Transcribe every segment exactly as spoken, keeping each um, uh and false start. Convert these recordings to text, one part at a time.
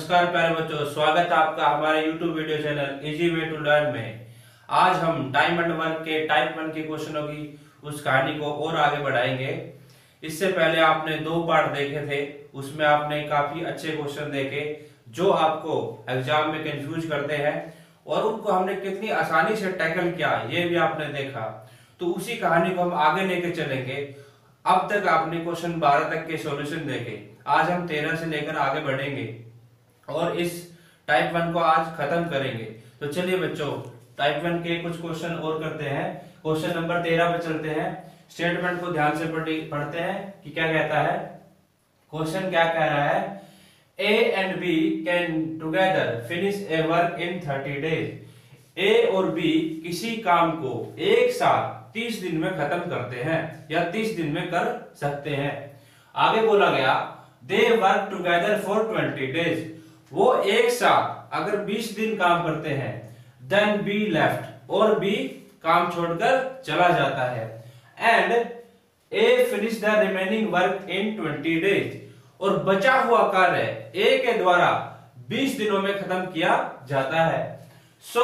नमस्कार प्यारे बच्चों, स्वागत है आपका हमारे YouTube video channel easy way to learn में। आज हम टाइम एंड वर्क के टाइप वन के क्वेश्चनों की उस कहानी को और आगे बढ़ाएंगे। इससे पहले आपने दो पार्ट देखे थे, उसमें आपने काफी अच्छे क्वेश्चन देखे जो आपको एग्जाम में कंफ्यूज करते हैं और उनको हमने कितनी आसानी से टैकल किया ये भी आपने देखा। तो उसी कहानी को हम आगे लेके चलेंगे। अब तक आपने क्वेश्चन बारह तक के सॉल्यूशन देखे, आज हम तेरह से लेकर आगे बढ़ेंगे और इस टाइप वन को आज खत्म करेंगे। तो चलिए बच्चों, टाइप वन के कुछ क्वेश्चन और करते हैं। क्वेश्चन नंबर तेरह पे चलते हैं। स्टेटमेंट को ध्यान से पढ़ते हैं कि क्या कहता है। क्वेश्चन क्या कह रहा है, A and B can together finish a work in thirty days. A और बी किसी काम को एक साथ तीस दिन में खत्म करते हैं या तीस दिन में कर सकते हैं। आगे बोला गया they work together for twenty days. वो एक साथ अगर बीस दिन काम करते हैं, देन बी लेफ्ट, और बी काम छोड़कर चला जाता है, and A finish the remaining work in twenty days. और बचा हुआ कार्य ए के द्वारा बीस दिनों में खत्म किया जाता है। So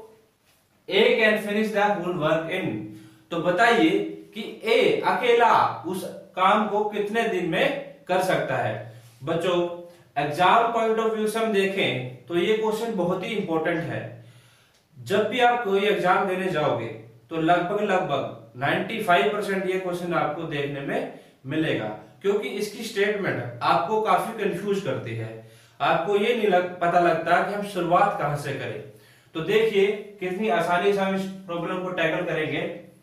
A can finish the whole work in. तो बताइए कि ए अकेला उस काम को कितने दिन में कर सकता है। बच्चों, एग्जाम पॉइंट ऑफ व्यू से हम देखें तो ये क्वेश्चन बहुत ही इंपॉर्टेंट है। जब भी आप कोई एग्जाम देने जाओगे तो लगभग लगभग पचानवे परसेंट ये क्वेश्चन आपको देखने में मिलेगा, क्योंकि इसकी स्टेटमेंट आपको काफी कंफ्यूज करती है। आपको ये नहीं लग, पता लगता कि हम शुरुआत कहां से करें। तो देखिए कितनी आसानी से हम इस प्रॉब्लम को टैकल करेंगे।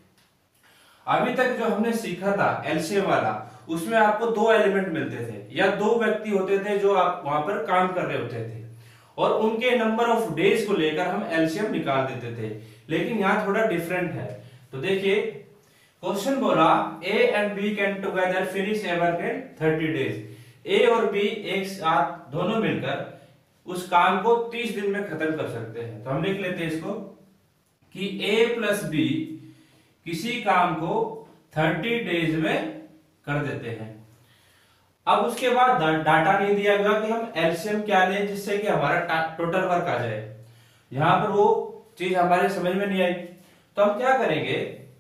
अभी तक जो हमने सीखा था एलसीएम वाला, उसमें आपको दो एलिमेंट मिलते थे या दो व्यक्ति होते थे जो आप वहां पर काम कर रहे होते थे और उनके नंबर ऑफ डेज को लेकर हम एलसीएम निकाल देते थे। लेकिन यहाँ थोड़ा डिफरेंट है। तो देखिए क्वेश्चन बोला A and B can together finish a work in thirty days. A और बी एक साथ दोनों मिलकर उस काम को तीस दिन में खत्म कर सकते हैं। तो हम लिख लेते हैं इसको कि ए प्लस बी किसी काम को थर्टी डेज में कर देते हैं। अब उसके बाद डाटा नहीं दिया गया कि हम एलसीएम क्या लें जिससे कि हमारा टोटल वर्क आ जाए। यहां पर वो चीज हमारे समझ में नहीं आई। तो हम क्या करेंगे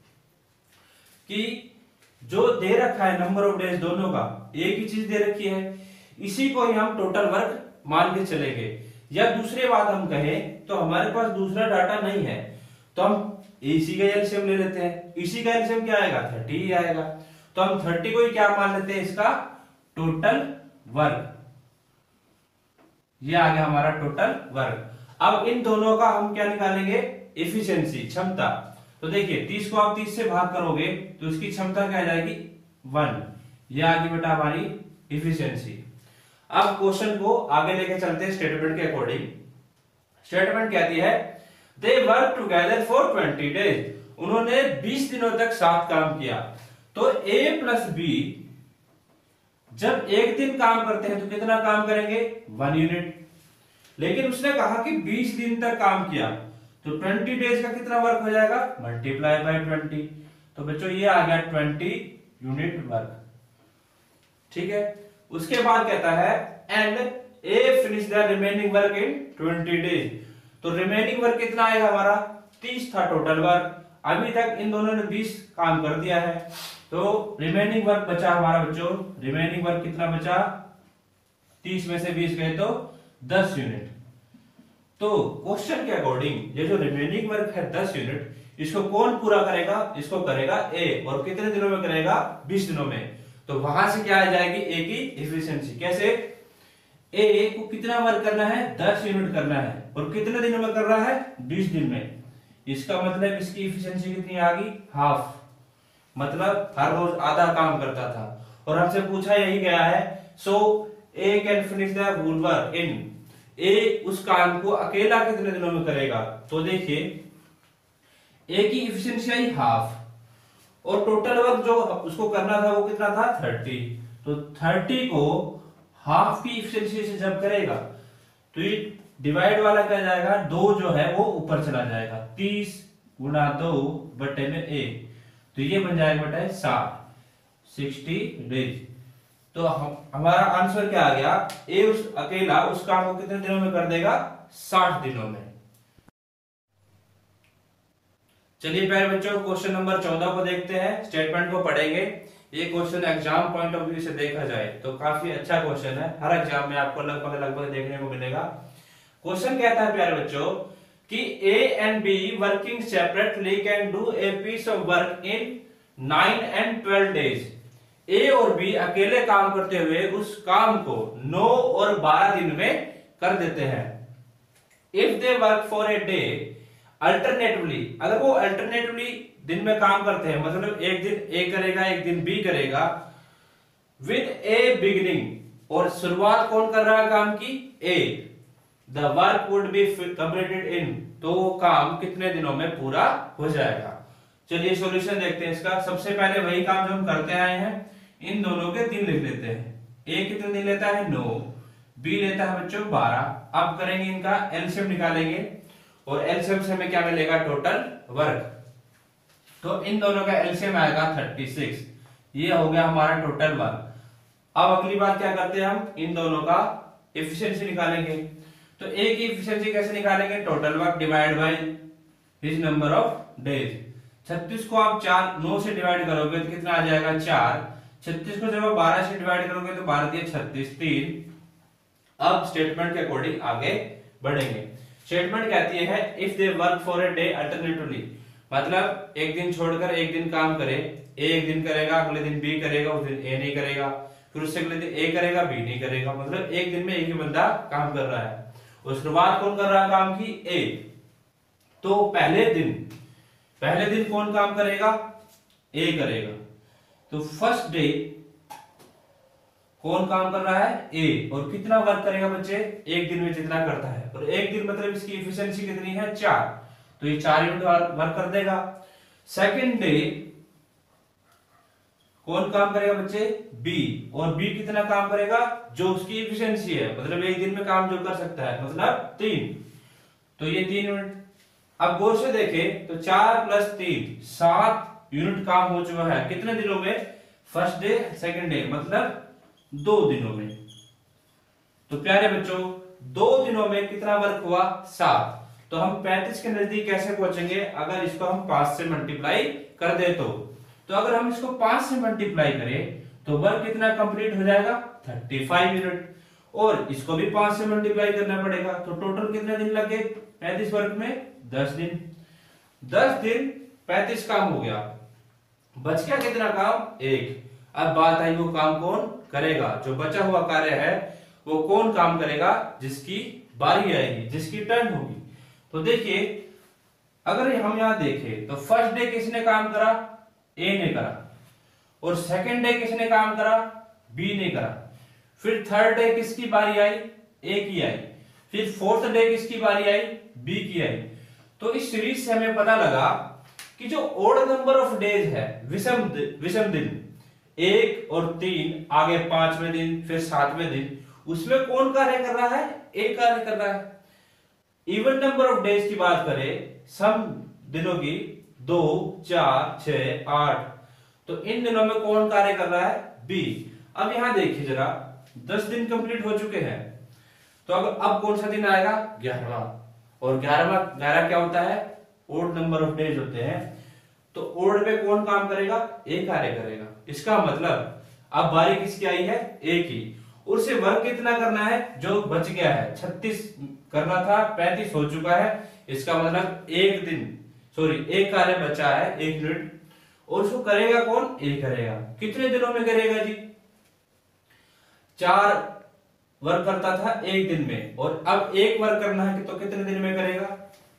कि जो दे रखा है नंबर ऑफ डेज दोनों का, एक ही चीज दे रखी है, इसी को ही हम टोटल वर्क मान के चलेंगे। या दूसरी बात हम कहें तो हमारे पास दूसरा डाटा नहीं है तो हम इसी का एलसीएम ले लेते हैं। इसी का एलसीएम क्या आएगा, थर्टी ही आएगा। तो हम थर्टी को ही क्या मान लेते हैं, इसका टोटल वर्क। ये आ गया हमारा टोटल वर्क। अब इन दोनों का हम क्या निकालेंगे, एफिशिएंसी, क्षमता। तो देखिए तीस को आप तीस से भाग करोगे तो इसकी क्षमता क्या आ जाएगी, वन। ये आ गई बेटा हमारी एफिशिएंसी। अब क्वेश्चन को आगे लेके चलते हैं स्टेटमेंट के अकॉर्डिंग। स्टेटमेंट कहती है they work together for twenty days. उन्होंने बीस दिनों तक साथ काम किया। तो ए प्लस बी जब एक दिन काम करते हैं तो कितना काम करेंगे, वन यूनिट। लेकिन उसने कहा कि बीस दिन तक काम किया तो ट्वेंटी डेज का कितना वर्क हो जाएगा, मल्टीप्लाई बाय ट्वेंटी। तो बच्चों ये आ गया ट्वेंटी यूनिट वर्क। ठीक है। उसके बाद कहता है and A finish the remaining work in twenty days. तो रिमेनिंग वर्क कितना आएगा हमारा, तीस था टोटल वर्क। अभी तक इन दोनों ने बीस काम कर दिया है तो रिमेनिंग वर्क बचा हमारा बच्चों, रिमेनिंग वर्क कितना बचा, तीस में से बीस गए तो दस यूनिट। तो क्वेश्चन के अकॉर्डिंग ये जो रिमेनिंग वर्क है दस यूनिट, इसको कौन पूरा करेगा, इसको करेगा ए। और कितने दिनों में करेगा, बीस दिनों में। तो वहां से क्या आ जाएगी, ए की एफिशिएंसी। कैसे, ए को कितना वर्क करना है, दस यूनिट करना है और कितने दिनों में कर रहा है, बीस दिन में। इसका मतलब इसकी एफिशिएंसी कितनी आ गई, हाफ। मतलब हर रोज आधा काम करता था और हमसे पूछा यही गया है। So A can finish the whole work in. A उस काम को अकेला कितने दिनों में करेगा। तो देखिए ए की एफिशिएंसी आई हाफ और टोटल वर्क जो उसको करना था वो कितना था, थर्टी। तो थर्टी को हाफ की एफिशिएंसी से जब करेगा तो ये डिवाइड वाला क्या जाएगा, दो जो है वो ऊपर चला जाएगा, तीस गुना दो बटे में एक। तो ये बन जाएगा बेटा साठ, सिक्सटी डेज। तो हम हमारा आंसर क्या आ गया, ए उस अकेला उस काम को कितने दिनों में कर देगा, साठ दिनों में। चलिए प्यारे बच्चों क्वेश्चन नंबर चौदह को देखते हैं, स्टेटमेंट को पढ़ेंगे। ये question exam point of view से देखा जाए तो काफी अच्छा क्वेश्चन है, हर एग्जाम में आपको लगभग लगभग देखने को मिलेगा। क्वेश्चन कहता है प्यारे बच्चों कि A and B working separately can do a piece of work in nine and twelve days. A और बी अकेले काम करते हुए उस काम को नौ और बारह दिन में कर देते हैं। If they work for a day alternatively, अगर वो अल्टरनेटिवली दिन में काम करते हैं, मतलब एक दिन ए करेगा एक दिन बी करेगा, विद ए बिगिनिंग, और शुरुआत कौन कर रहा है काम की, A, the work would be completed in, तो वो काम कितने दिनों में पूरा हो जाएगा। चलिए सॉल्यूशन देखते हैं इसका। सबसे पहले वही काम जो हम करते आए हैं, इन दोनों के दिन लिख लेते हैं। ए कितने दिन लेता है, नौ, बी लेता है बच्चों बारह। अब करेंगे इनका एलसीएम निकालेंगे, और एलसीएम से हमें क्या मिलेगा, टोटल वर्क। तो इन दोनों का एलसीएम आएगा छत्तीस, ये हो गया हमारा टोटल वर्क। अब अगली बात क्या करते हैं, हम इन दोनों का एफिशिएंसी निकालेंगे। तो ए की एफिशिएंसी कैसे निकालेंगे, total work divide by his number of days. छत्तीस को आप चार नौ से डिवाइड करोगे तो कितना आ जाएगा, चार। छत्तीस को जब आप बारह से डिवाइड करोगे तो बारह दिए छत्तीस, तीन। अब स्टेटमेंट के अकॉर्डिंग आगे बढ़ेंगे। स्टेटमेंट कहती है if they work for a day alternatively, मतलब एक दिन छोड़कर एक दिन काम करे, ए एक दिन करेगा, अगले दिन बी करेगा, उस दिन ए नहीं करेगा, फिर उससे अगले दिन ए करेगा, बी नहीं करेगा, मतलब एक दिन में एक ही बंदा काम कर रहा है। और शुरुआत कौन कर रहा है काम की, ए। तो पहले दिन पहले दिन कौन काम करेगा, ए करेगा। तो फर्स्ट डे कौन काम कर रहा है, ए, और कितना वर्क करेगा बच्चे, एक दिन में जितना करता है, और एक दिन मतलब इसकी एफिशिएंसी कितनी है, चार, तो ये चार यूनिट वर्क कर देगा। सेकंड डे कौन काम करेगा बच्चे, बी, और बी कितना काम करेगा, जो उसकी एफिशिएंसी है, मतलब एक दिन में काम जो कर सकता है, मतलब तीन, तो ये तीन यूनिट। अब गौर से देखें तो चार प्लस तीन, सात यूनिट काम हो चुका है, कितने दिनों में, फर्स्ट डे सेकंड डे, मतलब दो दिनों में। तो प्यारे बच्चों दो दिनों में कितना वर्क हुआ, सात। तो हम पैंतीस के नजदीक कैसे पहुंचेंगे, अगर इसको हम पांच से मल्टीप्लाई कर दे तो तो अगर हम इसको पांच से मल्टीप्लाई करें तो वर्क कितना कंप्लीट हो जाएगा, पैंतीस यूनिट, और इसको भी पांच से मल्टीप्लाई करना पड़ेगा, तो टोटल कितने दिन लगे पैंतीस वर्क में, दस दिन। दस दिन पैंतीस काम हो गया, बच गया कितना काम, एक। अब बात आई वो काम कौन करेगा, जो बचा हुआ कार्य है वो कौन काम करेगा, जिसकी बारी आएगी, जिसकी टर्न होगी। तो देखिए अगर हम यहां देखें तो फर्स्ट डे किसने काम करा, ए ने करा, और सेकंड डे किसने काम करा, बी ने करा। फिर थर्ड डे किसकी बारी आई, ए की आई। फिर फोर्थ डे किसकी बारी आई, बी की आई। तो इस सीरीज से हमें पता लगा कि जो ओड नंबर ऑफ डेज है, विषम विषम दिन, एक और तीन, आगे पांचवें दिन, फिर सातवें दिन, उसमें कौन कार्य कर रहा है, ए कार्य कर रहा है। इवन नंबर ऑफ डेज की बात करें, सम दिनों की, दो, चार, छह, आठ, तो इन दिनों में कौन कार्य कर रहा है, बी। अब यहां देखिए जरा, दस दिन कंप्लीट हो चुके हैं, तो अब अब कौन सा दिन आएगा, ग्यारहवा, और ग्यारहवा ग्यारह क्या होता है, ओड नंबर ऑफ डेज होते हैं। तो ओड पे कौन काम करेगा, ए कार्य करेगा। इसका मतलब अब बारी किसकी आई है, ए की, उससे वर्क कितना करना है, जो बच गया है, छत्तीस करना था, पैंतीस हो चुका है। इसका मतलब एक दिन सॉरी एक कार्य बचा है, एक यूनिट, और उसको करेगा कौन, ए करेगा। कितने दिनों में करेगा जी, चार वर्क करता था एक दिन में, और अब एक वर्क करना है तो कितने दिन में करेगा,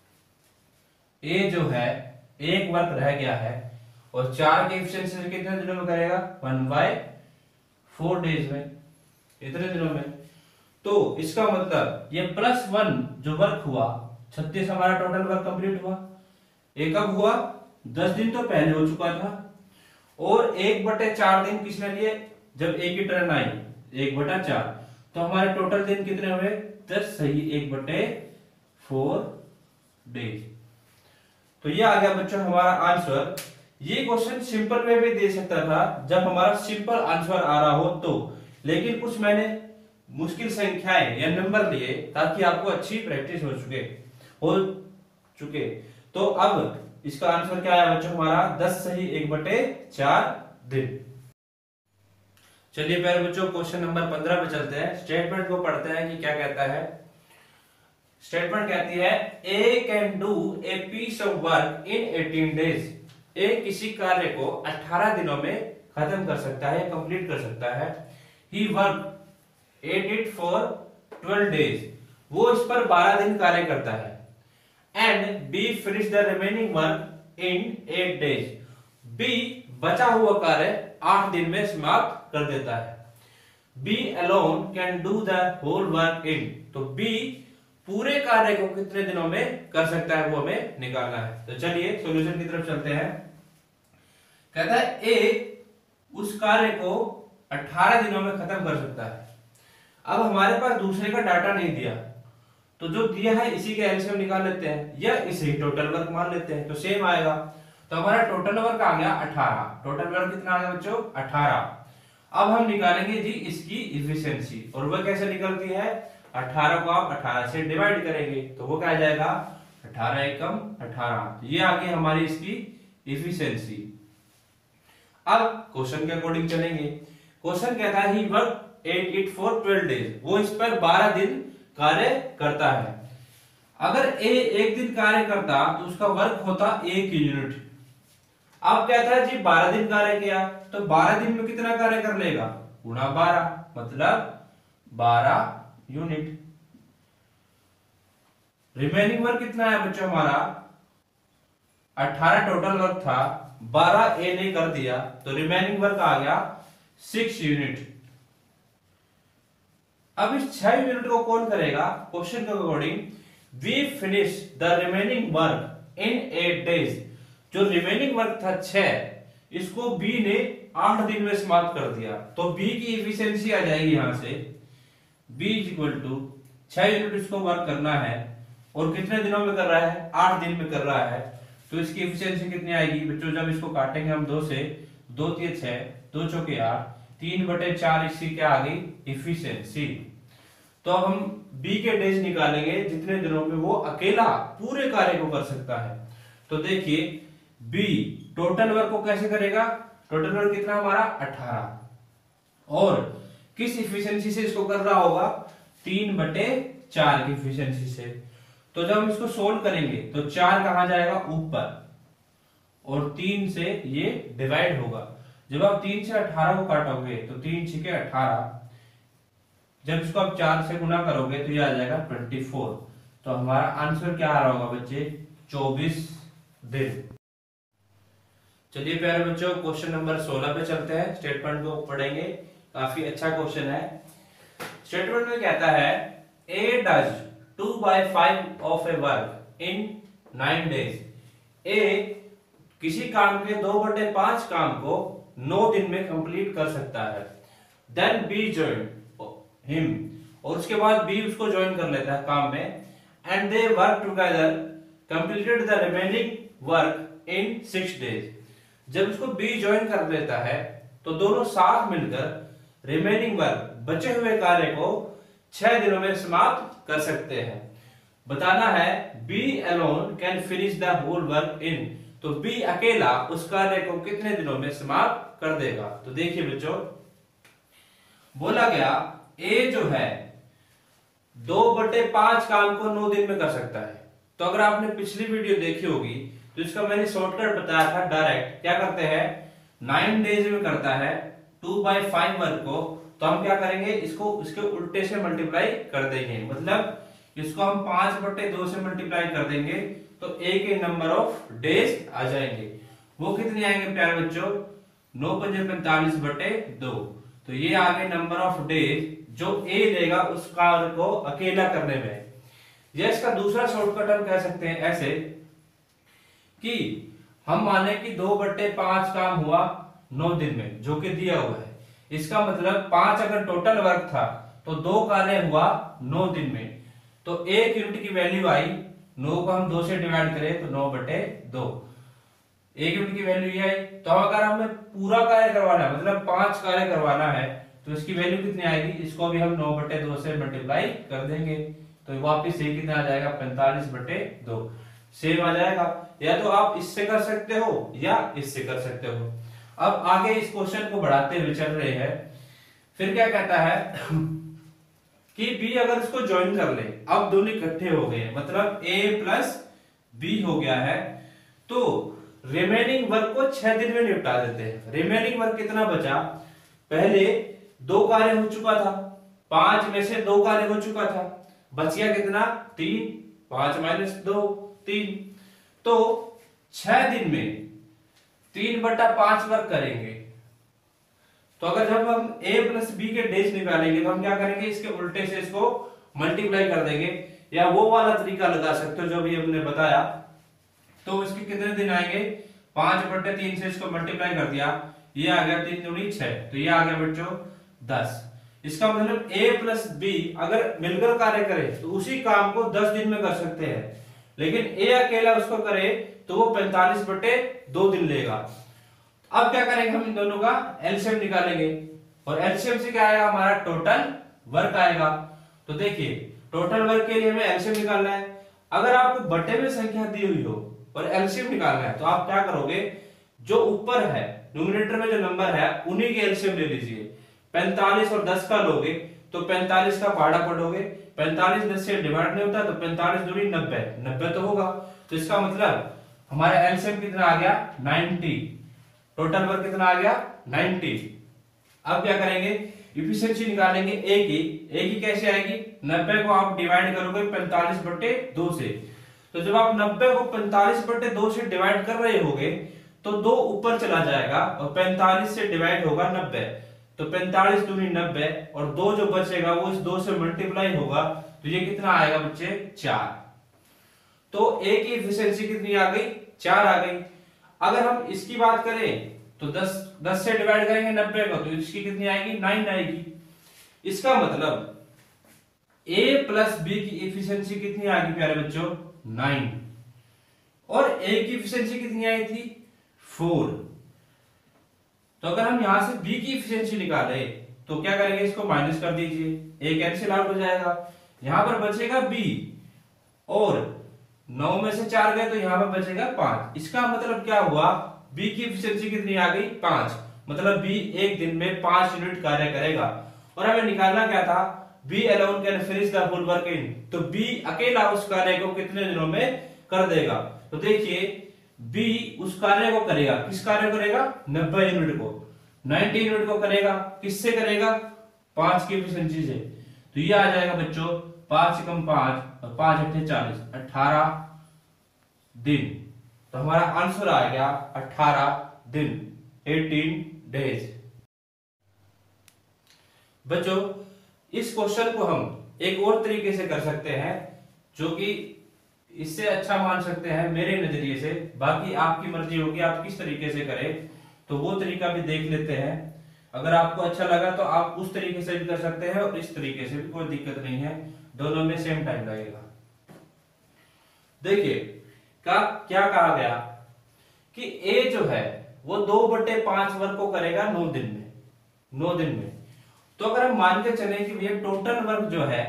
ए जो है एक वर्क रह गया है, और चार के एफिशिएंसी से कितने दिनों में करेगा, वन बाय फोर डेज में, इतने दिनों में। तो इसका मतलब ये प्लस वन जो वर्क हुआ, छत्तीस हमारा टोटल वर्क कंप्लीट हुआ। एक कब हुआ, दस दिन तो पहले हो चुका था, और एक बटे चार दिन किसने लिए, जब एक की टर्न आई, एक बटा चार, तो हमारे टोटल दिन कितने हुए, दस, सही, एक बटे फोर डेज। तो ये आ गया बच्चों हमारा आंसर। ये क्वेश्चन सिंपल में भी दे सकता था, जब हमारा सिंपल आंसर आ रहा हो तो, लेकिन कुछ मैंने मुश्किल संख्याएं या नंबर लिए ताकि आपको अच्छी प्रैक्टिस हो चुके हो चुके तो अब इसका आंसर क्या है बच्चों हमारा दस सही एक बटे चार दिन। चलिए प्यारे बच्चों क्वेश्चन नंबर पंद्रह पे चलते हैं। स्टेटमेंट को पढ़ते हैं कि क्या कहता है। स्टेटमेंट कहती है A can do a piece of work in eighteen days. A किसी कार्य को अठारह दिनों में खत्म कर सकता है, कंप्लीट कर सकता है। He work at it for twelve days. वो इस पर बारह दिन कार्य करता है। And B finish the remaining work in eight days. B बचा हुआ कार्य आठ दिन में समाप्त कर देता है। B alone can do the whole work in. तो बी पूरे कार्य को कितने दिनों में कर सकता है वो हमें निकालना है। तो चलिए सॉल्यूशन की तरफ चलते हैं। कहता है ए उस कार्य को अठारह दिनों में खत्म कर सकता है। अब हमारे पास दूसरे का डाटा नहीं दिया तो जो दिया है इसी के एलसीएम निकाल लेते हैं या इसे ही टोटल वर्क मान लेते हैं तो सेम आएगा। तो हमारा टोटल वर्क आ गया अठारह। टोटल वर्क कितना आ गया बच्चों अठारह। अब हम निकालेंगे जी इसकी इफिशिएंसी और वह कैसे निकलती है अठारह को आप अठारह से डिवाइड करेंगे तो वो क्या आ जाएगा अठारह एकम अठारह। ये आ गई हमारी इसकी इफिशिएंसी। अब क्वेश्चन के अकॉर्डिंग चलेंगे। क्वेश्चन कहता है he work at it for twelve days. वो इस पर बारह दिन कार्य करता है। अगर ए एक दिन कार्य करता तो उसका वर्क होता एक यूनिट। अब कहता है जी बारह दिन कार्य किया तो बारह दिन में कितना कार्य कर लेगा गुणा बारह मतलब बारह यूनिट। रिमेनिंग वर्क कितना है बच्चों हमारा अठारह टोटल वर्क था, बारह ए ने कर दिया तो रिमेनिंग वर्क आ गया सिक्स यूनिट। अब इस छह यूनिट को कौन करेगा क्वेश्चन के according B finish the remaining work in eight days. जो रिमेनिंग वर्क था छह इसको बी ने आठ दिन में समाप्त कर दिया तो बी की इफिशिएंसी आ जाएगी यहां से बी इज इक्वल टू छह यूनिट इसको वर्क करना है और कितने दिनों में कर रहा है आठ दिन में कर रहा है तो इसकी इफिशिएंसी कितनी आएगी बच्चों जब इसको काटेंगे हम दो से दो तीन छह दो चौके आठ तीन बटे चार इसकी क्या आ गई इफिशिएंसी। तो अब हम बी के डेज निकालेंगे जितने दिनों में वो अकेला पूरे कार्य को कर सकता है। तो देखिए बी टोटल वर्क को कैसे करेगा टोटल वर्क कितना हमारा अठारह और किस इफिशिएंसी से इसको कर रहा होगा तीन बटे चार की इफिशिएंसी से। तो जब हम इसको सोल्व करेंगे तो चार कहां जाएगा ऊपर और तीन से ये डिवाइड होगा। जब आप तीन से अठारह को काटोगे तो तीन छिके अठारह जब इसको आप चार से गुना करोगे तो ये आ जाएगा चौबीस। तो हमारा आंसर क्या आ रहा होगा बच्चे चौबीस दिन। चलिए प्यारे बच्चों क्वेश्चन नंबर सोलह पे चलते हैं। स्टेटमेंट को पढ़ेंगे काफी अच्छा क्वेश्चन है। स्टेटमेंट में कहता है A does two by five of a work in nine days. A किसी काम के दो बटे पांच काम को नौ दिन में कंप्लीट कर सकता है। देन बी जॉइन हिम और उसके बाद बी उसको ज्वाइन कर लेता है काम में and they work together completed the remaining work in six days. जब उसको बी ज्वाइन कर लेता है तो दोनों साथ मिलकर रिमेनिंग वर्क बचे हुए कार्य को छह दिनों में समाप्त कर सकते हैं। बताना है B alone can finish the whole work in. तो बी अकेला उस कार्य को कितने दिनों में समाप्त कर देगा। तो देखिए बच्चों बोला गया ए जो है दो बटे पांच काम को नौ दिन में कर सकता है। तो अगर आपने पिछली वीडियो देखी होगी तो इसका मैंने शॉर्टकट बताया था डायरेक्ट क्या करते हैं नाइन डेज में करता है टू बाई फाइव वर्क को। तो हम क्या करेंगे इसको इसके उल्टे से मल्टीप्लाई कर देंगे मतलब इसको हम पांच बटे दो से मल्टीप्लाई कर देंगे तो ए के नंबर ऑफ डेज आ जाएंगे। वो कितने आएंगे प्यारे बच्चों नौ पंजे पैंतालीस बटे दो। तो ये आ गए नंबर ऑफ डेज जो ए लेगा उस कार्य को अकेला करने में। या इसका दूसरा शॉर्टकट हम कह सकते हैं ऐसे कि हम माने कि दो बट्टे पांच काम हुआ नौ दिन में जो कि दिया हुआ है। इसका मतलब पांच अगर टोटल वर्क था तो दो कार्य हुआ नौ दिन में। तो एक यूनिट की वैल्यू आई नौ को हम दो से डिवाइड करें तो नौ बटे दो एक यूनिट की वैल्यू ये आई। तो अगर हमें पूरा कार्य करवाना है मतलब पांच कार्य करवाना है तो इसकी वैल्यू कितनी आएगी, इसको भी हम नौ बटे दो से मल्टीप्लाई कर देंगे तो वापिस ये कितना आ जाएगा, पैंतालीस बटे दो सेम आ जाएगा। या तो आप इससे कर सकते हो या इससे कर सकते हो। अब आगे इस क्वेश्चन को बढ़ाते हुए चल रहे हैं, फिर क्या कहता है कि b अगर इसको ज्वाइन कर ले, अब दोनों इकट्ठे हो गए मतलब a प्लस बी हो गया है, तो रिमेनिंग वर्क को छह दिन में निपटा देते हैं। रिमेनिंग वर्क कितना बचा, पहले दो कार्य हो चुका था, पांच में से दो कार्य हो चुका था, बच गया कितना, तीन, पांच माइनस दो तीन, तो छह दिन में तीन बटा पांच वर्क करेंगे। तो अगर जब हम a प्लस बी के डेज निकालेंगे तो हम क्या करेंगे, इसके उल्टे से इसको मल्टीप्लाई कर देंगे, या वो वाला तरीका लगा सकते हो जो भी हमने बताया। तो इसके कितने दिन आएंगे, पांच बटे तीन से इसको मल्टीप्लाई कर दिया, ये आ गया तीन दूनी छह, तो ये आ गया बच्चों दस। इसका मतलब a प्लस बी अगर मिलकर कार्य करे तो उसी काम को दस दिन में कर सकते हैं, लेकिन a अकेला उसको करे तो वो पैंतालीस बटे दो दिन लेगा। अब क्या करेंगे, हम इन दोनों का एलसीएम निकालेंगे और एलसीएम से क्या आएगा, हमारा टोटल वर्क आएगा। तो देखिए टोटल वर्क के लिए हमें एलसीएम निकालना है। अगर आपको बटे में संख्या दी हुई हो और एलसीएम निकालना है तो आप क्या करोगे, जो ऊपर है न्यूमरेटर में जो नंबर है उन्हीं के एलसीएम ले लीजिए। पैंतालीस और दस का लोगे तो पैंतालीस का पहाड़ा पढ़ोगे, पैंतालीस दस से डिवाइड नहीं होता तो पैंतालीस दूनी नब्बे, नब्बे तो होगा। तो इसका मतलब हमारा एलसीएम कितना आ गया, नब्बे। टोटल वर्क कितना आ गया, नब्बे। अब क्या करेंगे, इफिशिएंसी निकालेंगे ए की। ए की कैसे आएगी, नब्बे को आप डिवाइड करोगे पैंतालीस बटे दो से, तो जब आप नब्बे को पैंतालीस बटे दो से डिवाइड कर रहे होगे तो दो ऊपर चला जाएगा और पैंतालीस से डिवाइड होगा नब्बे, तो पैंतालीस दूनी नब्बे और दो जो बचेगा वो इस दो से मल्टीप्लाई होगा, तो ये कितना आएगा बच्चे, चार। तो ए की इफिशिएंसी कितनी आ गई, चार आ गई। अगर हम इसकी बात करें तो दस दस से डिवाइड करेंगे नब्बे को तो इसकी कितनी आएगी, नाइन आएगी। इसका मतलब a प्लस बी की इफिशिएंसी कितनी आ गई प्यारे बच्चों, नाइन, और a की इफिशिएंसी कितनी आई थी, फोर। तो अगर हम यहां से b की इफिशिएंसी निकाले तो क्या करेंगे, इसको माइनस कर दीजिए, a कैंसिल आउट हो जाएगा, यहां पर बचेगा b, और नौ में से चार गए तो यहां पर बचेगा पांच। इसका मतलब क्या हुआ, b की इफिशिएंसी कितनी आ गई, पांच, मतलब b एक दिन में पांच यूनिट कार्य करेगा। और हमें निकालना क्या था, b alone can finish the full work in, तो b अकेला उस कार्य को कितने दिनों में कर देगा। तो देखिए b उस कार्य को करेगा, किस कार्य को करेगा, नब्बे यूनिट को, नब्बे यूनिट को करेगा, किससे करेगा, पांच की इफिशिएंसी से। तो ये आ जाएगा बच्चों पांच कम पांच और पांच अट्ठे चालीस, अठारह दिन। तो हमारा आंसर आ गया अठारह दिन, अठारह डेज। बच्चों इस क्वेश्चन को हम एक और तरीके से कर सकते हैं, जो कि इससे अच्छा मान सकते हैं मेरे नजरिए से, बाकी आपकी मर्जी होगी आप किस तरीके से करें, तो वो तरीका भी देख लेते हैं। अगर आपको अच्छा लगा तो आप उस तरीके से भी कर सकते हैं और इस तरीके से भी, कोई दिक्कत नहीं है, दोनों में सेम टाइम लगेगा। देखिए का क्या कहा गया कि ए जो है वो दो बटे पांच वर्क को करेगा नौ दिन में, नौ दिन में। तो अगर हम मान के चले कि भैया टोटल वर्क जो है,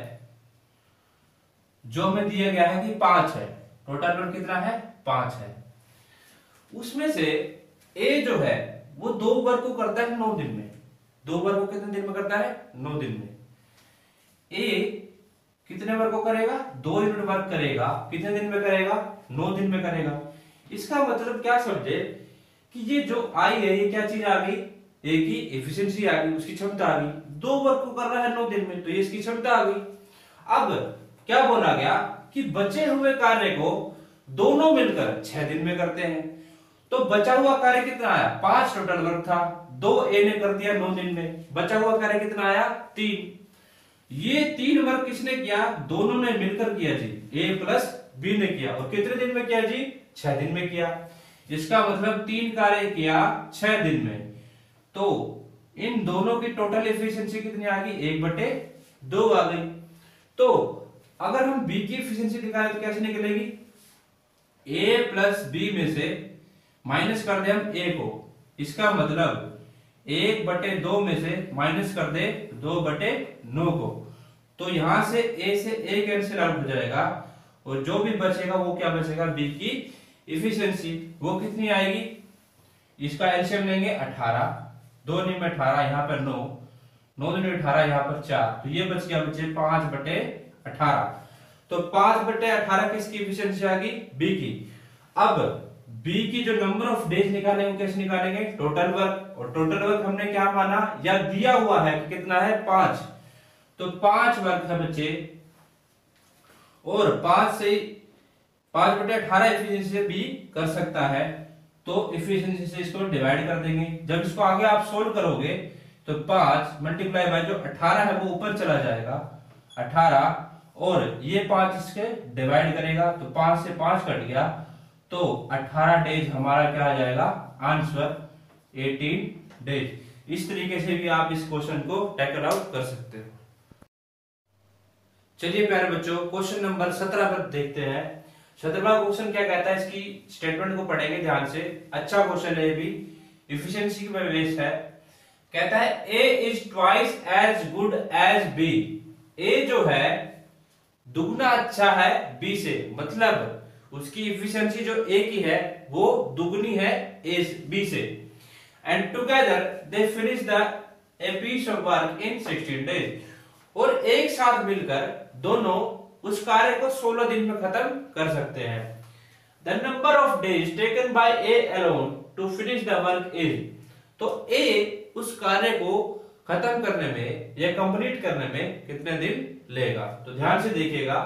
जो हमें दिया गया है कि पांच है, टोटल वर्क कितना है, पांच है, उसमें से ए जो है वो दो वर्क को करता है नौ दिन में। दो वर्क को कितने दिन में करता है, नौ दिन में। ए कितने वर्क को करेगा, दो यूनिट वर्क करेगा, कितने दिन में करेगा, नौ दिन में करेगा। इसका मतलब क्या समझे कि ये जो आई है ये क्या चीज आ गई, ए की एफिशिएंसी आ गई, उसकी क्षमता आ गई। दो वर्क को कर रहा है नौ दिन में तो ये इसकी क्षमता आ गई। अब क्या बोला गया कि बचे हुए कार्य को दोनों मिलकर छह दिन में करते हैं। तो बचा हुआ कार्य कितना आया, पांच टोटल वर्क था, दो ए ने कर दिया नौ दिन में, बचा हुआ कार्य कितना आया, तीन। ये तीन वर्क किसने किया, दोनों ने मिलकर किया जी, ए प्लस बी ने किया, और कितने दिन में किया जी, छह दिन में किया। इसका मतलब तीन कार्य किया छह दिन में। तो इन दोनों की टोटल एफिशिएंसी कितनी आ गई, एक बटे दो आ गई। तो अगर हम बी की एफिशिएंसी निकालें तो कैसे निकलेगी, ए प्लस बी में से माइनस कर दे हम ए को, इसका मतलब एक बटे दो में से माइनस कर दे दो बटे नौ को, तो यहां से ए से ए कैंसिल आउट हो जाएगा और जो भी बचेगा वो क्या बचेगा, बी की इफिशियंसी। वो कितनी आएगी, इसका एलसीएम लेंगे अठारह, दो दिन में अठारह, यहाँ पर नौ, नौ दिन में अठारह, यहाँ पर चार, तो ये बच गया बच्चे पांच बटे अठारह। तो पांच बटे अठारह किसकी इफिशियंसी आ गई, बी की। अब बी की जो नंबर ऑफ डेज निकालेंगे वो कैसे निकालेंगे, टोटल वर्क, और टोटल वर्क हमने क्या माना या दिया हुआ है कि कितना है, पांच, तो पांच वर्क है बच्चे, और पांच से पांच बटे अठारह इफिशियंसी से बी कर सकता है, तो इफिशियंसी से इसको डिवाइड कर देंगे। जब इसको आगे आप सोल्व करोगे तो पांच मल्टीप्लाई बाय जो अठारह है वो ऊपर चला जाएगा अठारह, और ये पांच इसके डिवाइड करेगा तो पांच से पांच कट गया, तो अठारह डेज हमारा क्या आ जाएगा, आंसर अठारह डेज। इस तरीके से भी आप इस क्वेश्चन को टैकल आउट कर सकते हो। चलिए प्यारे बच्चों, क्वेश्चन नंबर सत्रह पर देखते हैं। सत्रहवां क्वेश्चन क्या कहता है, इसकी स्टेटमेंट को पढ़ेंगे ध्यान से, अच्छा क्वेश्चन है ये भी, इफिशियंसी पे बेस्ड है। कहता है A is twice as good as B, A जो है दुगना अच्छा है बी से, मतलब उसकी इफिशियंसी जो ए की है वो दुगनी है ए बी से, and together they finish the a piece of work in sixteen days, और एक साथ मिलकर दोनों उस कार्य को सोलह दिन में खत्म कर सकते हैं। The number of days taken by A alone to finish the work is, तो ए उस कार्य को खत्म करने में या कंप्लीट करने में कितने दिन लेगा। तो ध्यान से देखिएगा,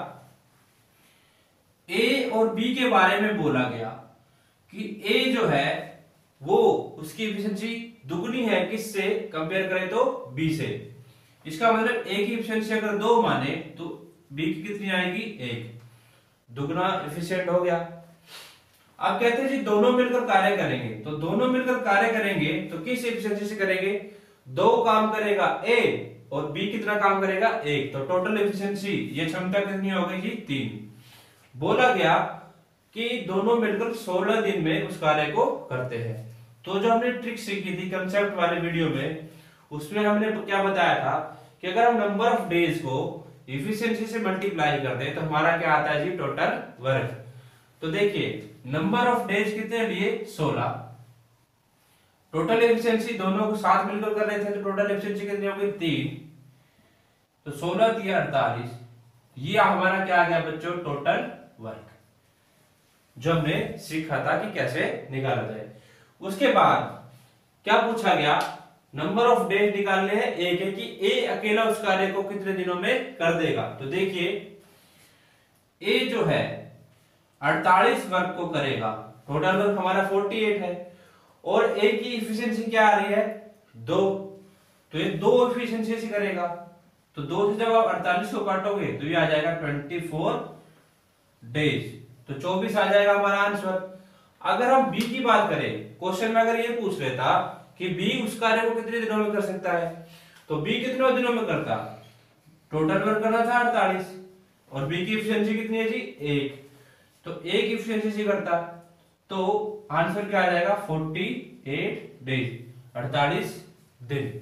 ए और बी के बारे में बोला गया कि ए जो है वो उसकी एफिशिएंसी दुगनी है किससे कंपेयर करें तो बी से। इसका मतलब ए की एफिशिएंसी अगर दो माने तो बी की कितनी आएगी, एक, दुगना एफिशिएंट हो गया। अब कहते हैं जी दोनों मिलकर कार्य करेंगे, तो दोनों मिलकर कार्य करेंगे तो किस एफिशिएंसी से करेंगे, दो काम करेगा ए और बी कितना काम करेगा, एक, तो टोटल एफिशिएंसी ये क्षमता कितनी हो गई जी, तीन। बोला गया कि दोनों मिलकर सोलह दिन में उस कार्य को करते हैं। तो जो हमने ट्रिक सीखी थी कंसेप्ट वाले वीडियो में, उसमें हमने क्या बताया था कि अगर हम नंबर ऑफ डेज को इफिशियंसी से मल्टीप्लाई कर दें तो हमारा क्या आता है जी, टोटल वर्क। तो देखिए नंबर ऑफ डेज कितने लिए, सोलह, टोटल एफिशिएंसी दोनों को साथ मिलकर कर रहे थे तो टोटल एफिशिएंसी कितनी हो गई, तीन, तो सोलह दिया अड़तालीस, ये हमारा क्या आ गया बच्चों, टोटल वर्क, जो हमने सीखा था कि कैसे निकाला जाए। उसके बाद क्या पूछा गया, नंबर ऑफ डेज निकालने हैं एक है कि ए अकेला उस कार्य को कितने दिनों में कर देगा। तो देखिए ए जो है अड़तालीस वर्क को करेगा, टोटल वर्क हमारा अड़तालीस है, और ए की इफिशियंसी क्या आ रही है, दो, तो ये दो इफिशियंसी से करेगा, तो दो से जब आप अड़तालीस को काटोगे तो ये आ जाएगा चौबीस डेज, तो चौबीस आ जाएगा हमारा आंसर। अगर हम बी की बात करें, क्वेश्चन में अगर ये पूछ लेता कि बी उस कार्य को कितने दिनों में कर सकता है, तो बी कितने दिनों में करता, टोटल वर्क करना था अड़तालीस और बी की इफिशियंसी कितनी है जी, एक, तो एक इफिशियंसी से करता, तो आंसर क्या आ जाएगा, अड़तालीस डेज, अड़तालीस दिन।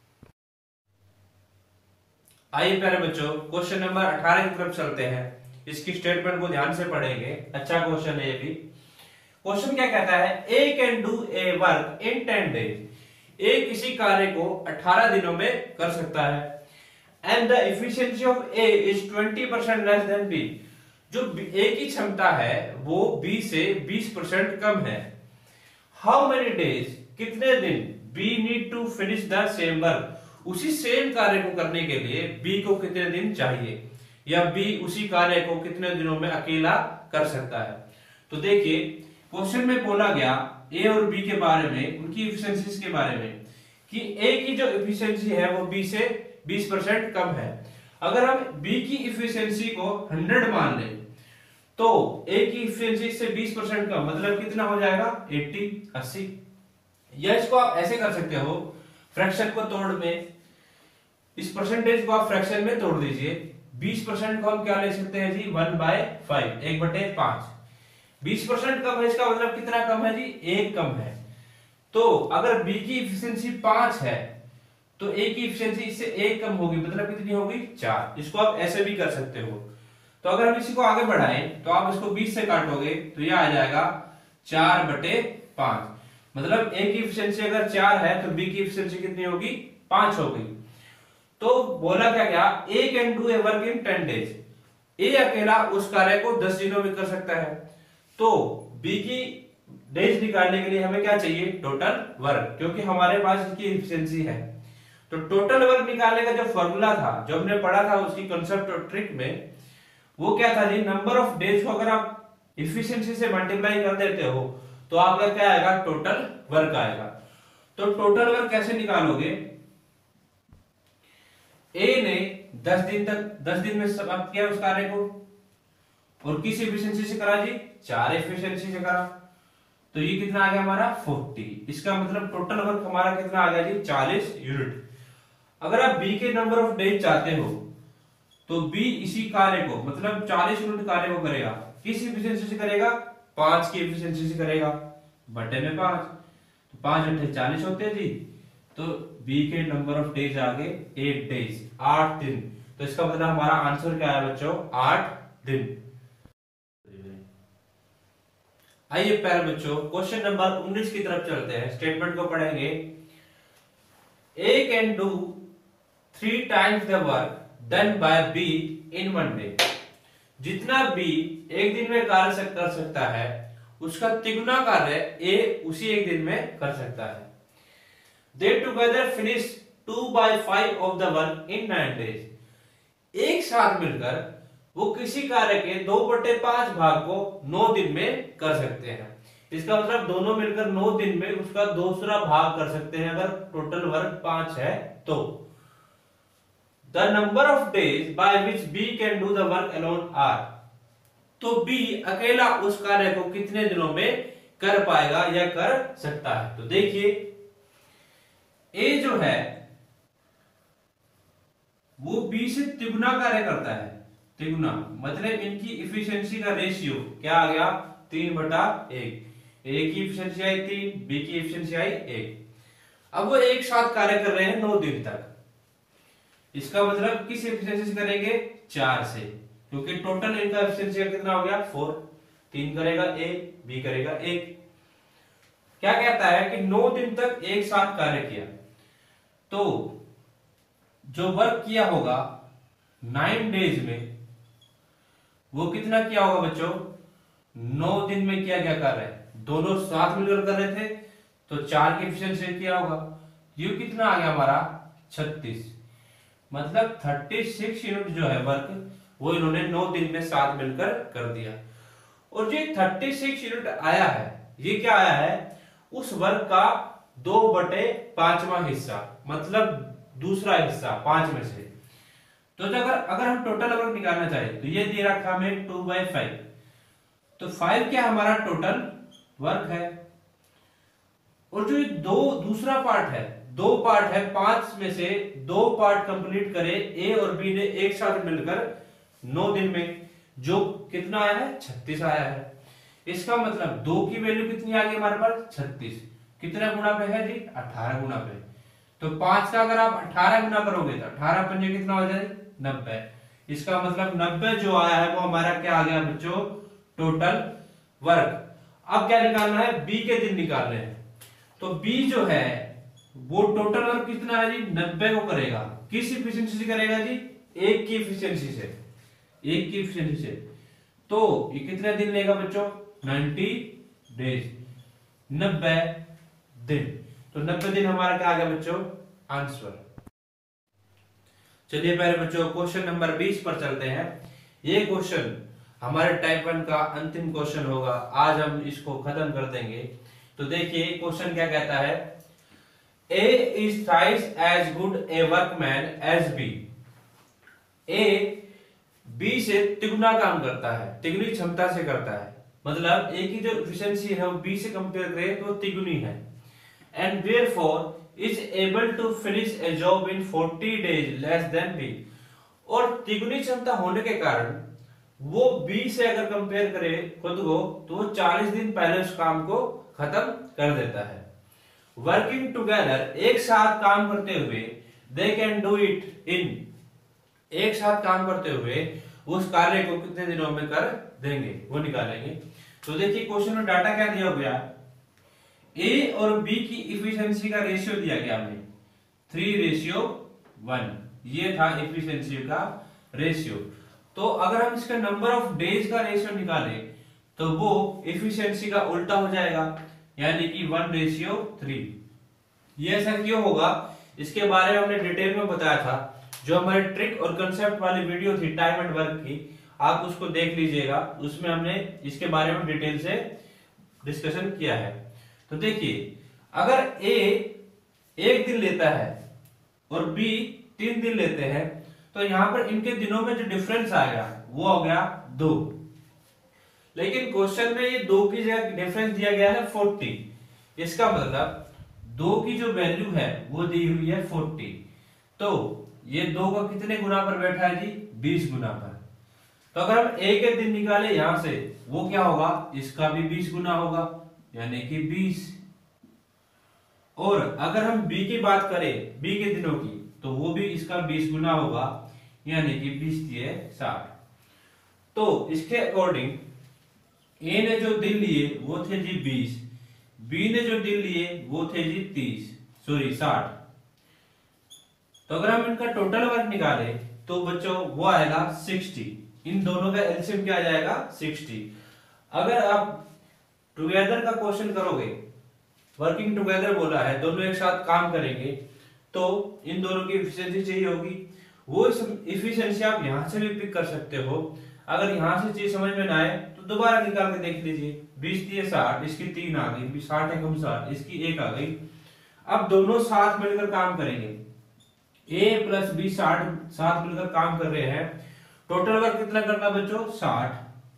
आइए प्यारे बच्चों क्वेश्चन नंबर अठारह की तरफ चलते हैं, इसकी स्टेटमेंट को ध्यान से पढ़ेंगे, अच्छा क्वेश्चन है ये भी। क्वेश्चन क्या कहता है, A can do a work in ten days, A किसी कार्य को अठारह दिनों में कर सकता है, and the efficiency of A is twenty percent less than B, जो ए की क्षमता है वो बी से बीस परसेंट कम है। हाउ मेनी डेज, कितने दिन, B need to finish the same work, उसी सेम कार्य को करने के लिए बी को कितने दिन चाहिए, या बी उसी कार्य को कितने दिनों में अकेला कर सकता है। तो देखिए क्वेश्चन में बोला गया ए और बी के बारे में, उनकी इफिशियंसीज के बारे में, कि ए की जो इफिशियंसी है वो बी से बीस परसेंट कम है। अगर हम बी की इफिशियंसी को सौ मान लें तो ए की इफिशियंसी से बीस परसेंट कम, मतलब कितना हो जाएगा, अस्सी, अस्सी। या इसको आप ऐसे कर सकते हो, फ्रैक्शन को तोड़ में, इस परसेंटेज को आप फ्रैक्शन में तोड़ दीजिए, बीस परसेंट को हम क्या ले सकते हैं जी, वन बाय फाइव, एक बटे पांच। बीस परसेंट कम है, इसका मतलब कितना कम है जी, एक कम है। तो अगर बी की इफिशियंसी पांच है तो ए की इफिशियंसी इससे एक कम होगी, मतलब कितनी होगी, चार। इसको आप ऐसे भी कर सकते हो। तो अगर हम इसी को आगे बढ़ाएं तो आप इसको बीस से काटोगे तो यह आ जाएगा चार बटे पांच, मतलब ए की इफिशियंसी अगर चार है तो बी की इफिशियंसी कितनी होगी, पांच होगी। तो बोला क्या क्या, A can do a work in ten days, A अकेला उस कार्य को दस दिनों में कर सकता है। तो बी की डेज निकालने के लिए हमें क्या चाहिए, टोटल वर्क, क्योंकि हमारे पास इसकी इफिशियंसी है। तो टोटल वर्क निकालने का जो फॉर्मूला था, जो हमने पढ़ा था उसकी कंसेप्ट और ट्रिक में, वो क्या था जी, नंबर ऑफ डेज को अगर आप इफिशियंसी से मल्टीप्लाई कर देते हो तो आपका क्या आएगा, टोटल वर्क आएगा। तो टोटल वर्क कैसे निकालोगे, ए ने दस दिन तक दस दिन में समाप्त किया उस कार्य को, और किस इफिशियंसी से करा जी, चार इफिशियंसी से करा, तो ये कितना आ गया हमारा, चालीस। इसका मतलब टोटल वर्क हमारा कितना आ गया जी, चालीस यूनिट। अगर आप बी के नंबर ऑफ डेज चाहते हो तो बी इसी कार्य को, मतलब चालीस यूनिट कार्य को करेगा, किस इफिशियंसी से करेगा, पांच की इफिशियंसी से करेगा, बटे में पांच, तो पांच अट्ठे चालीस होते हैं जी। तो बी के नंबर ऑफ डेज आ गए एट डेज, आठ दिन। तो इसका मतलब हमारा आंसर क्या है बच्चों, आठ दिन। आइए प्यारे बच्चों क्वेश्चन नंबर उन्नीस की तरफ चलते हैं, स्टेटमेंट को पढ़ेंगे। A can do three times the work done by B in one day, जितना बी एक दिन में कार्य कर सकता है उसका तिगुना कार्य ए उसी एक दिन में कर सकता है। They together finish two by five of the work in nine days, एक साथ मिलकर वो किसी कार्य के दो बटे पांच भाग को नौ दिन में कर सकते हैं। इसका मतलब दोनों मिलकर नौ दिन में उसका दूसरा भाग कर सकते हैं अगर टोटल वर्क पांच है तो। The number of days by which B can do the work alone are, तो बी अकेला उस कार्य को कितने दिनों में कर पाएगा या कर सकता है। तो देखिए ए जो है वो बी से तिगुना कार्य करता है, तिगुना मतलब इनकी इफिशियंसी का रेशियो क्या आ गया, तीन बटा एक। ए की इफिशियंसी आई तीन, बी की इफिशियंसी आई एक। अब वो एक साथ कार्य कर रहे हैं नौ दिन तक, इसका मतलब किस इफिशियंसी से करेंगे, चार से, क्योंकि टोटल इनका इफिशियंसी कितना हो गया, फोर। तीन करेगा ए, बी करेगा एक। क्या कहता है कि नौ दिन तक एक साथ कार्य किया, तो जो वर्क किया होगा नाइन डेज में वो कितना किया होगा बच्चों, नौ दिन में किया गया कार्य, दोनों साथ मिलकर कर रहे थे तो चार की इफिशियंसी किया होगा। ये कितना आ गया हमारा, छत्तीस, मतलब छत्तीस यूनिट जो है वर्क वो इन्होंने नौ दिन में साथ मिलकर कर दिया। और ये छत्तीस यूनिट आया है, ये क्या आया है, उस वर्क का दो बटे पांचवा हिस्सा, मतलब दूसरा हिस्सा पांच में से। तो अगर अगर हम टोटल वर्क निकालना चाहें तो ये दे रखा हमें टू बाई फाइव, तो फाइव क्या हमारा टोटल वर्क है। और जो दो दूसरा पार्ट है, दो पार्ट है, पांच में से दो पार्ट कंप्लीट करे ए और बी ने एक साथ मिलकर नौ दिन में, जो कितना आया है, छत्तीस आया है। इसका मतलब दो की वैल्यू कितनी आ गई हमारे पास, छत्तीस। कितने गुना पे है जी, अठारह गुना पे। तो पांच का अगर आप अठारह गुना करोगे तो अठारह पंजे कितना हो जाए, नब्बे। इसका मतलब नब्बे जो आया है वो हमारा क्या आ गया बच्चों, टोटल वर्क। अब क्या निकालना है, बी के दिन निकालने हैं। तो बी जो है वो टोटल वर्क कितना है जी, नब्बे को करेगा, किस इफिशियंसी से करेगा जी, एक की इफिशियंसी से, एक की इफिशियंसी से। तो ये कितने दिन लेगा बच्चों, नब्बे डेज, नब्बे दिन। तो नब्बे दिन हमारा क्या आ गया बच्चों, आंसर। चलिए पहले बच्चों क्वेश्चन नंबर बीस पर चलते हैं। ये क्वेश्चन हमारे टाइप वन का अंतिम क्वेश्चन होगा, आज हम इसको खत्म कर देंगे। तो देखिए क्वेश्चन क्या कहता है, A is thrice as good a workman as B, A B से तिगुना काम करता है, तिगुनी क्षमता से करता है, मतलब ए की जो एफिशिएंसी है वो बी से कंपेयर करें तो तिगुनी है। And therefore is able to finish a job in forty days less than B, और तिगुनी क्षमता होने के कारण वो बी से अगर कंपेयर करे खुद को तो वो चालीस दिन पहले उस काम को खत्म कर देता है। वर्किंग टुगेदर, एक साथ काम करते हुए, they can do it in, एक साथ काम करते हुए उस कार्य को कितने दिनों में कर देंगे, वो निकालेंगे। तो देखिए क्वेश्चन में डाटा क्या दिया गया, ए और बी की इफिशिएंसी का रेशियो दिया गया हमें थ्री रेशियो वन, ये था इफिशिएंसी का रेशियो। तो अगर हम इसका नंबर ऑफ डेज का रेशियो निकालें तो वो इफिशिएंसी का उल्टा हो जाएगा, यानी कि वन रेशियो थ्री। ये ऐसा क्यों होगा, इसके बारे में हमने डिटेल में बताया था, जो हमारी ट्रिक और कंसेप्ट वाली वीडियो थी टाइम एंड वर्क की, आप उसको देख लीजिएगा, उसमें हमने इसके बारे में डिटेल से डिस्कशन किया है। तो देखिए अगर ए एक दिन लेता है और बी तीन दिन लेते हैं, तो यहां पर इनके दिनों में जो डिफरेंस आएगा वो हो गया दो। लेकिन क्वेश्चन में ये दो की जगह डिफरेंस दिया गया है फोर्टी, इसका मतलब दो की जो वैल्यू है वो दी हुई है फोर्टी, तो ये दो का कितने गुना पर बैठा है जी, बीस गुना पर। तो अगर हम ए के दिन निकाले यहां से, वो क्या होगा, इसका भी बीस गुना होगा, यानी कि बीस। और अगर हम बी की बात करें, बी के दिनों की, तो वो भी इसका बीस गुना होगा, यानी कि बीस दिए साठ। तो इसके अकॉर्डिंग ए ने जो दिन लिए वो थे जी बीस, बी ने जो दिन लिए वो थे जी तीस, सॉरी साठ। तो अगर हम इनका टोटल वर्क निकाले तो बच्चों वो आएगा सिक्सटी, इन दोनों का एलसीएम क्या आ जाएगा सिक्सटी। अगर आप टुगेदर का क्वेश्चन करोगे, वर्किंग टुगेदर बोला है, दोनों एक साथ काम करेंगे, तो इन दोनों की इफिशिएंसी चाहिए होगी, वो इफिशिएंसी आप यहां से भी पिक कर सकते हो। अगर यहां से चीज समझ में ना आए तो दोबारा निकाल के देख लीजिए, बीस दिए साठ, इसकी तीन आ गई, साठ है कम साठ, इसकी एक आ गई। अब दोनों साथ मिलकर काम करेंगे, ए प्लस बी साठ साथ मिलकर काम कर रहे हैं, टोटल वर्क कितना करना बच्चों साठ,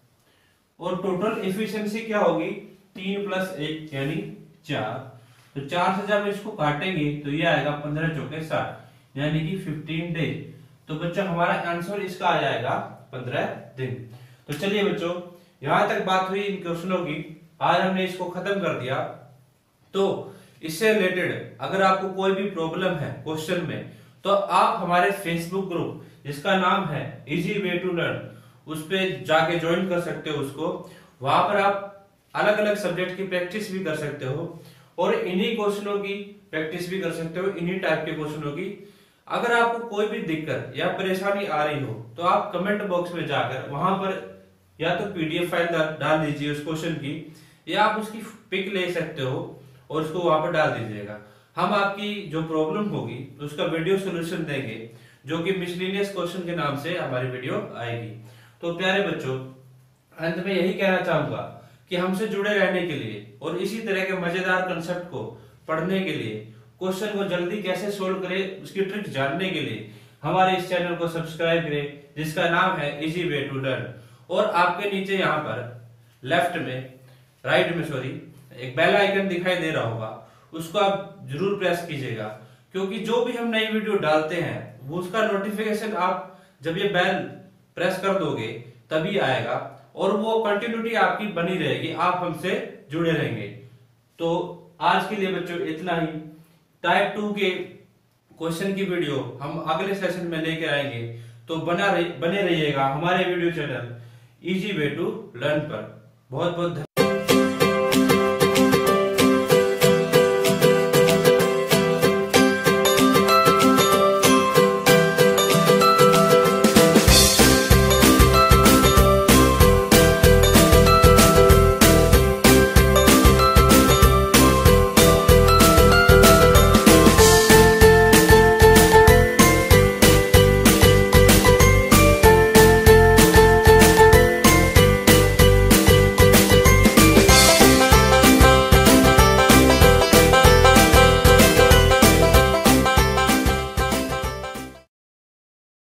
और टोटल इफिशिएंसी क्या होगी तीन प्लस एक यानी चार। तो चार से जब इसको काटेंगे तो ये आएगा पंद्रह चौके साठ, यानी कि फिफ्टीन डेज। तो बच्चों हमारा आंसर इसका आ जाएगा पंद्रह दिन। तो चलिए बच्चों, यहां तक बात हुई इन क्वेश्चनों की, आज हमने इसको खत्म कर दिया। तो इससे रिलेटेड अगर आपको कोई भी प्रॉब्लम है क्वेश्चन में, तो आप हमारे फेसबुक ग्रुप जिसका नाम है इजी वे टू लर्न, उस पे जाके ज्वाइन कर सकते हो उसको। वहां पर आप अलग अलग सब्जेक्ट की प्रैक्टिस भी कर सकते हो और इन्हीं क्वेश्चनों की प्रैक्टिस भी कर सकते हो, इन्हीं टाइप के क्वेश्चनों की। अगर आपको कोई भी दिक्कत या परेशानी आ रही हो तो आप कमेंट बॉक्स में जाकर वहां पर या तो पीडीएफ फाइल डाल दीजिए उस क्वेश्चन की, या आप उसकी पिक ले सकते हो और उसको वहां पर डाल दीजिएगा। हम आपकी जो प्रॉब्लम होगी उसका वीडियो सोल्यूशन देंगे, जो कि मिसलेनियस क्वेश्चन के नाम से हमारी वीडियो आएगी। तो प्यारे बच्चों, अंत में यही कहना चाहूंगा कि हमसे जुड़े रहने के लिए और इसी तरह के मजेदार कंसेप्ट को पढ़ने के लिए, क्वेश्चन को जल्दी कैसे सोल्व करें उसकी ट्रिक जानने के लिए हमारे इस चैनल को सब्सक्राइब करें, जिसका नाम है इजी वे टू लर्न। और आपके नीचे यहाँ पर लेफ्ट में, राइट में सॉरी, एक बेल आइकन दिखाई दे रहा होगा, उसको आप जरूर प्रेस कीजिएगा, क्योंकि जो भी हम नई वीडियो डालते हैं वो उसका नोटिफिकेशन आप जब ये बेल प्रेस कर दोगे तभी आएगा, और वो कंटिन्यूटी आपकी बनी रहेगी, आप हमसे जुड़े रहेंगे। तो आज के लिए बच्चों इतना ही। टाइप टू के क्वेश्चन की वीडियो हम अगले सेशन में लेकर आएंगे, तो बना रही, बने रहिएगा हमारे video channel easy way to learn पर। बहुत बहुत